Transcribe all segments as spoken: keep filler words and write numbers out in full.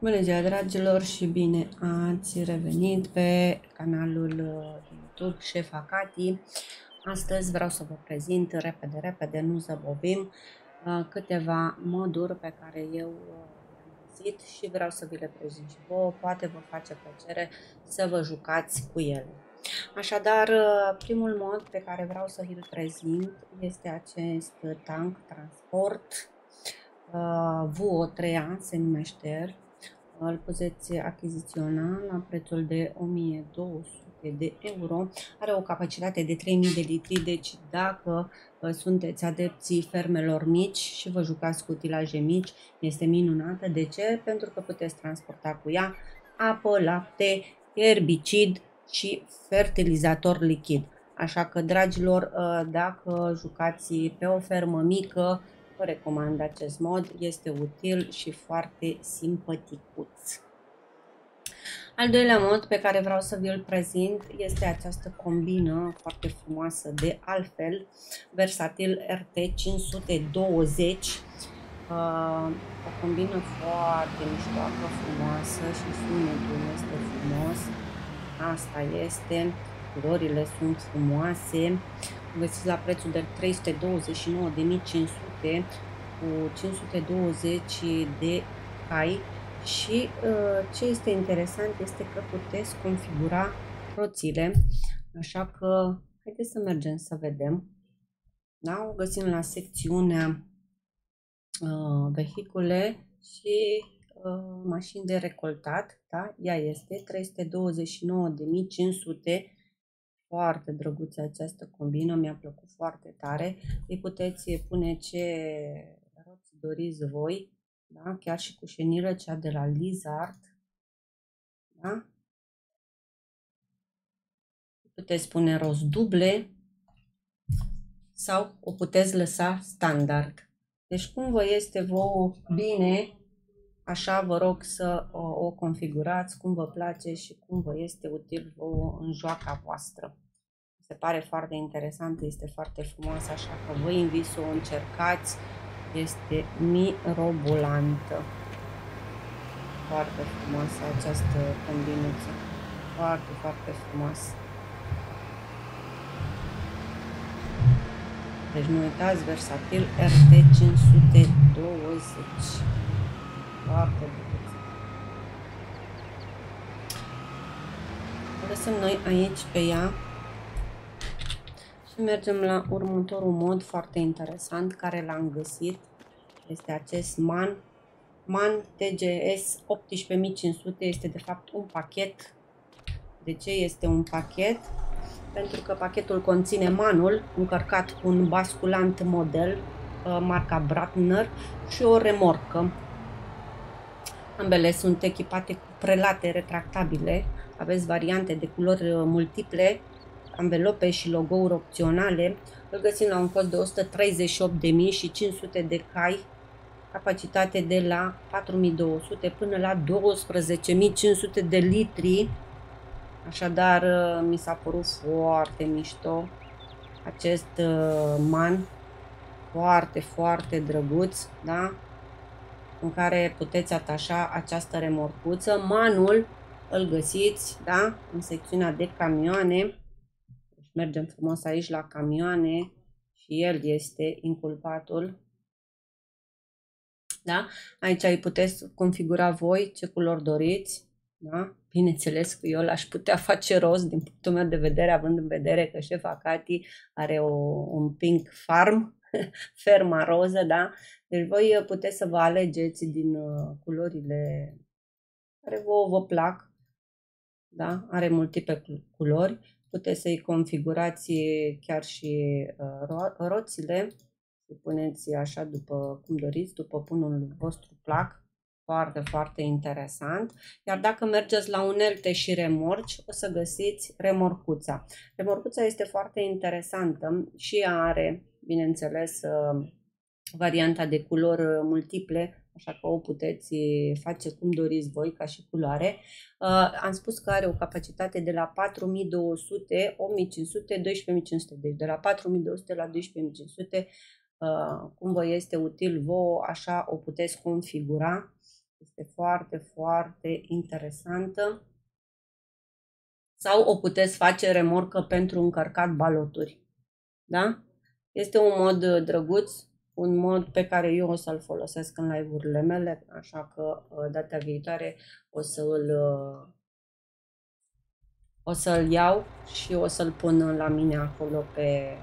Bună ziua, dragilor, și bine ați revenit pe canalul YouTube Șef Acati. Astăzi vreau să vă prezint repede, repede, nu zăbovim, câteva moduri pe care eu le-am găsit și vreau să vi le prezint și vouă. Poate vă face plăcere să vă jucați cu ele. Așadar, primul mod pe care vreau să vi-l prezint este acest tank transport V O trei A, se numește. Îl puteți achiziționa la prețul de o mie două sute de euro. Are o capacitate de trei mii de litri, deci dacă sunteți adepții fermelor mici și vă jucați cu utilaje mici, este minunată. De ce? Pentru că puteți transporta cu ea apă, lapte, erbicid și fertilizator lichid. Așa că, dragilor, dacă jucați pe o fermă mică, vă recomand acest mod, este util și foarte simpaticuț. Al doilea mod pe care vreau să vi-l prezint este această combină foarte frumoasă de altfel, Versatil R T cinci sute douăzeci, o combină foarte miștoară, frumoasă și sunetul este frumos. Asta este, culorile sunt frumoase, găsiți la prețul de trei sute douăzeci și nouă de mii cinci sute cu cinci sute douăzeci de cai. Și ce este interesant este că puteți configura roțile, așa că haideți să mergem să vedem. Da? O găsim la secțiunea uh, vehicule și uh, mașini de recoltat. Da? Ea este trei sute douăzeci și nouă de mii cinci sute. Foarte drăguță această combină, mi-a plăcut foarte tare. Îi puteți pune ce roți doriți voi, da? Chiar și cu șenilă, cea de la Lizard. Da? Puteți pune roți duble sau o puteți lăsa standard. Deci cum vă este vouă bine, așa vă rog să o, o configurați cum vă place și cum vă este util vouă în joaca voastră. Se pare foarte interesant, este foarte frumoasă, așa că vă invit să o încercați. Este mirobolantă. Foarte frumoasă această combinuță. Foarte, foarte frumoasă. Deci nu uitați, Versatil R T cinci sute douăzeci. Foarte drăguț. O lăsăm noi aici pe ea. Și mergem la următorul mod foarte interesant care l-am găsit. Este acest MAN. MAN T G S optsprezece mii cinci sute, este de fapt un pachet. De ce este un pachet? Pentru că pachetul conține manul încărcat cu un basculant model marca Bratner și o remorcă. Ambele sunt echipate cu prelate retractabile. Aveți variante de culori multiple, anvelope și logo-uri opționale. Îl găsim la un cost de o sută treizeci și opt de mii și cinci sute de cai, capacitate de la patru mii două sute până la douăsprezece mii cinci sute de litri. Așadar, mi s-a părut foarte mișto acest MAN, foarte, foarte drăguț, da? În care puteți atașa această remorcuță. MAN-ul îl găsiți, da? În secțiunea de camioane. Deci mergem frumos aici la camioane și el este inculpatul. Da? Aici îi puteți configura voi ce culori doriți. Da? Bineînțeles că eu l-aș putea face roz din punctul meu de vedere, având în vedere că Șef Acati are o, un pink farm, ferma roză, da? Deci voi puteți să vă alegeți din uh, culorile care vă, vă plac, da? Are multiple culori, puteți să-i configurați chiar și uh, ro roțile, să puneți așa după cum doriți, după punul vostru plac. Foarte, foarte interesant. Iar dacă mergeți la unelte și remorci, o să găsiți remorcuța. Remorcuța este foarte interesantă și ea are, bineînțeles, varianta de culori multiple, așa că o puteți face cum doriți voi ca și culoare. Am spus că are o capacitate de la patru mii două sute, opt mii cinci sute, doisprezece mii cinci sute, deci de la patru mii două sute la doisprezece mii cinci sute, cum vă este util vouă, așa o puteți configura. Este este foarte, foarte interesantă. Sau o puteți face remorcă pentru încărcat baloturi. Da? Este un mod drăguț, un mod pe care eu o să-l folosesc în live-urile mele, așa că data viitoare o să îl o să-l iau și o să-l pun la mine acolo pe,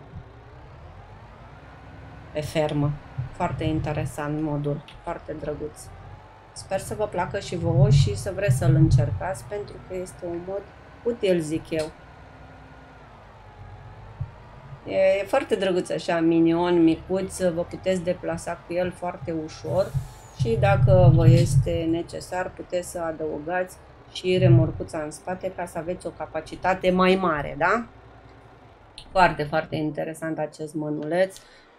pe fermă. Foarte interesant modul, foarte drăguț. Sper să vă placă și vouă și să vreți să-l încercați, pentru că este un mod util, zic eu. E foarte drăguț așa, minion, micuț, vă puteți deplasa cu el foarte ușor și dacă vă este necesar puteți să adăugați și remorcuța în spate ca să aveți o capacitate mai mare, da? Foarte, foarte interesant acest mănuleț.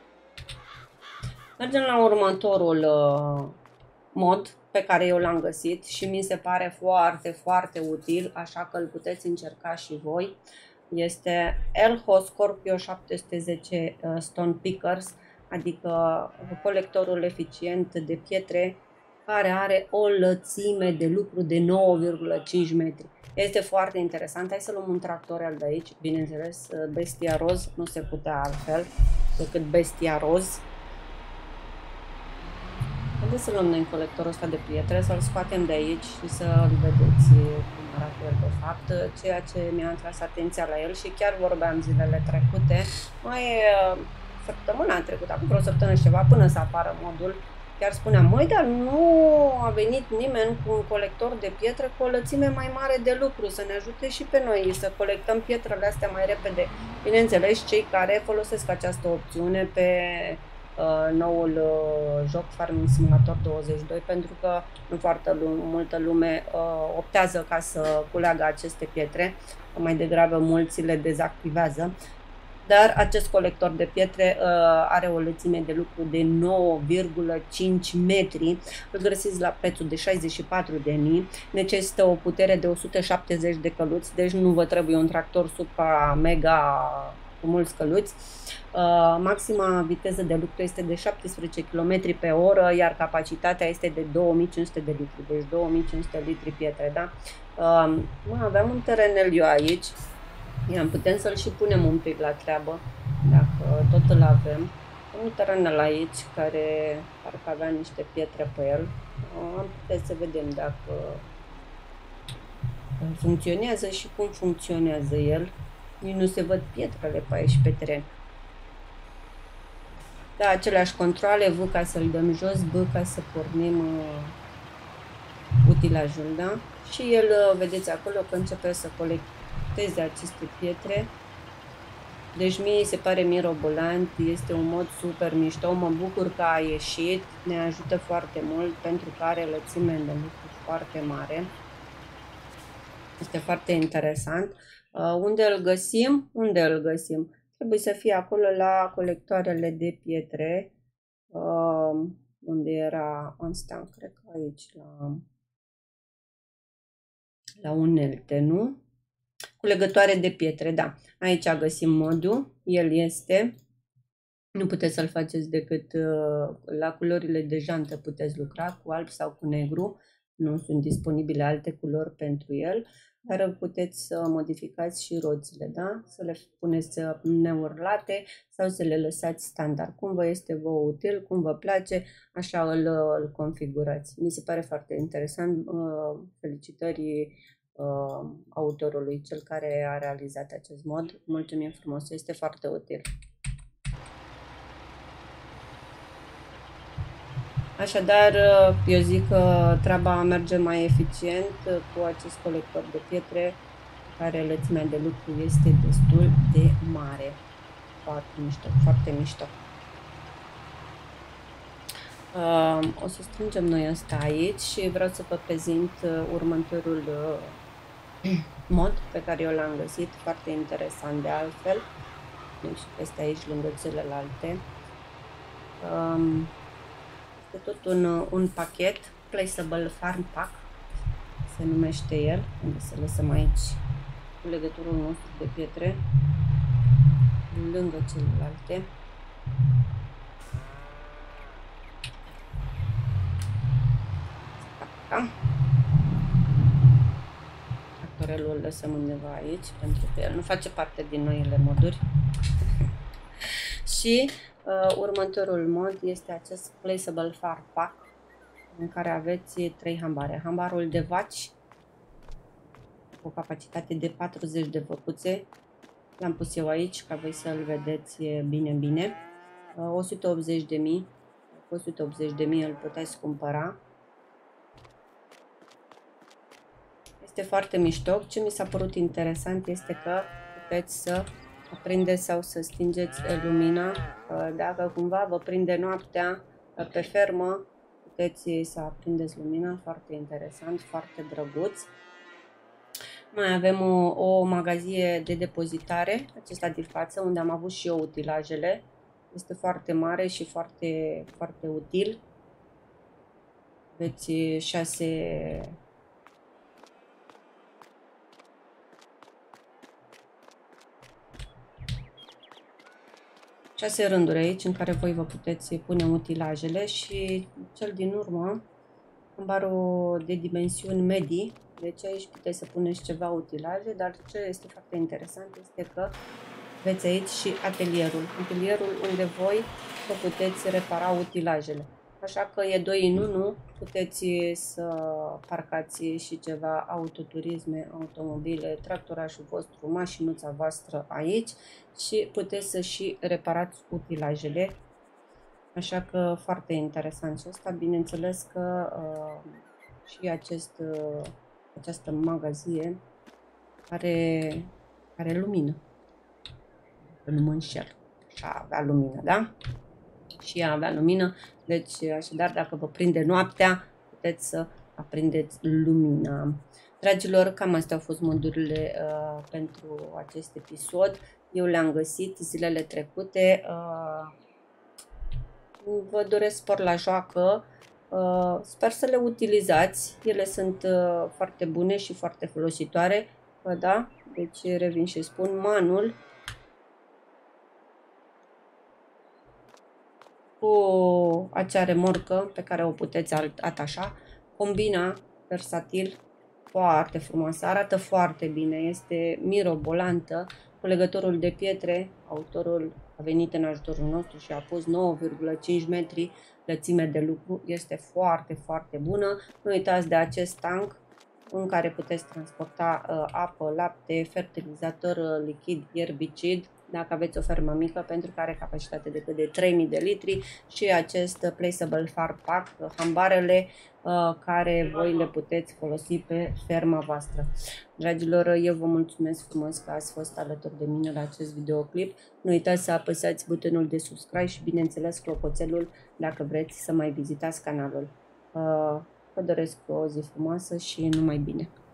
Mergem la următorul uh, mod pe care eu l-am găsit și mi se pare foarte, foarte util, așa că îl puteți încerca și voi. Este Elho Scorpio șapte sute zece uh, Stone Pickers, adică colectorul eficient de pietre care are o lățime de lucru de nouă virgulă cinci metri. Este foarte interesant. Hai să luăm un tractorel de aici, bineînțeles, bestia roz, nu se putea altfel decât bestia roz. Haideți să luăm noi colectorul ăsta de pietre, să-l scoatem de aici și să-l vedeți cum arată el de fapt, ceea ce mi-a atras atenția la el și chiar vorbeam zilele trecute, mai săptămâna trecută, acum vreo săptămână și ceva, până să apară modul, chiar spuneam, măi, dar nu a venit nimeni cu un colector de pietre cu o lățime mai mare de lucru, să ne ajute și pe noi să colectăm pietrele astea mai repede. Bineînțeles, cei care folosesc această opțiune pe Uh, noul uh, joc Farming Simulator douăzeci și doi, pentru că nu foarte multă lume uh, optează ca să culeagă aceste pietre, mai degrabă mulți le dezactivează. Dar acest colector de pietre uh, are o lățime de lucru de nouă virgulă cinci metri, îl găsiți la prețul de șaizeci și patru de mii, necesită o putere de o sută șaptezeci de căluți, deci nu vă trebuie un tractor super mega cu mulți căluți. Uh, maxima viteză de lucru este de șaptesprezece kilometri pe oră, iar capacitatea este de două mii cinci sute de litri, deci două mii cinci sute litri pietre, da? Uh, mă, aveam un terenel eu aici, i-am putem să-l și punem un pic la treabă, dacă tot îl avem. Un terenel aici care parcă avea niște pietre pe el, uh, am putea să vedem dacă funcționează și cum funcționează el. Nici nu se văd pietrele pe aici pe teren. Da, aceleași controle, V ca să-l dăm jos, B ca să pornim uh, utilajul, da? Și el, uh, vedeți acolo că începe să colecteze aceste pietre. Deci mie se pare mirobolant, este un mod super mișto, mă bucur că a ieșit, ne ajută foarte mult pentru că are lățime de lucru foarte mare. Este foarte interesant. Uh, unde îl găsim? Unde îl găsim? Trebuie să fie acolo la colectoarele de pietre. Uh, unde era? Asta, cred că aici, la, la unelte, nu? Culegătoare de pietre, da. Aici găsim modul. El este. Nu puteți să-l faceți decât uh, la culorile de jantă puteți lucra, cu alb sau cu negru. Nu sunt disponibile alte culori pentru el. Dar puteți să modificați și roțile, da? Să le puneți neurlate sau să le lăsați standard. Cum vă este vouă util, cum vă place, așa îl, îl configurați. Mi se pare foarte interesant. Felicitări autorului, cel care a realizat acest mod. Mulțumim frumos, este foarte util. Așadar, eu zic că treaba merge mai eficient cu acest colector de pietre, care lățimea de lucru este destul de mare. Foarte mișto, foarte mișto. O să strângem noi asta aici și vreau să vă prezint următorul mod pe care eu l-am găsit, foarte interesant de altfel. Și peste aici, lângă celelalte. Este tot un, un pachet, Placeable Farm Pack, se numește el, unde să lăsăm aici legăturul nostru de pietre, lângă celelalte. Da? Tractorelul îl lăsăm undeva aici, pentru că el nu face parte din noile moduri. Și uh, următorul mod este acest Placeable Far Pack, în care aveți trei hambare. Hambarul de vaci, cu o capacitate de patruzeci de văcuțe. L-am pus eu aici, ca voi să-l vedeți bine, bine. Uh, o sută optzeci de mii. o sută optzeci de mii îl puteți cumpăra. Este foarte mișto. Ce mi s-a părut interesant este că puteți să aprindeți sau să stingeți lumina. Dacă cumva vă prinde noaptea pe fermă, puteți să aprindeți lumina. Foarte interesant, foarte drăguț. Mai avem o, o magazie de depozitare, acesta din față, unde am avut și eu utilajele. Este foarte mare și foarte, foarte util. Aveți șase șase rânduri aici în care voi vă puteți pune utilajele și cel din urmă, hambarul de dimensiuni medii. Deci aici puteți să puneți ceva utilaje, dar ce este foarte interesant este că aveți aici și atelierul. Atelierul unde voi vă puteți repara utilajele. Așa că e doi în unu, puteți să parcați și ceva autoturisme, automobile, tractorașul vostru, mașinuța voastră aici și puteți să și reparați utilajele. Așa că foarte interesant și asta, bineînțeles că uh, și acest, uh, această magazie are, are lumină. Nu mă înșel. Și avea lumină, da? Și ea avea lumină, deci așadar dacă vă prinde noaptea, puteți să aprindeți lumina. Dragilor, cam astea au fost modurile uh, pentru acest episod. Eu le-am găsit zilele trecute. Uh, vă doresc spor la joacă. Uh, sper să le utilizați. Ele sunt uh, foarte bune și foarte folositoare. Uh, da? Deci revin și spun, manul cu acea remorcă pe care o puteți atașa, combina versatil, foarte frumoasă, arată foarte bine, este mirobolantă, cu legătorul de pietre. Autorul a venit în ajutorul nostru și a pus nouă virgulă cinci metri lățime de lucru, este foarte, foarte bună. Nu uitați de acest tank în care puteți transporta uh, apă, lapte, fertilizator uh, lichid, ierbicid, dacă aveți o fermă mică, pentru că are capacitate decât de trei mii de litri, și acest Placeable Far Pack, uh, hambarele uh, care voi le puteți folosi pe ferma voastră. Dragilor, eu vă mulțumesc frumos că ați fost alături de mine la acest videoclip. Nu uitați să apăsați butonul de subscribe și bineînțeles clopoțelul dacă vreți să mai vizitați canalul. Uh, Vă doresc o zi frumoasă și numai bine!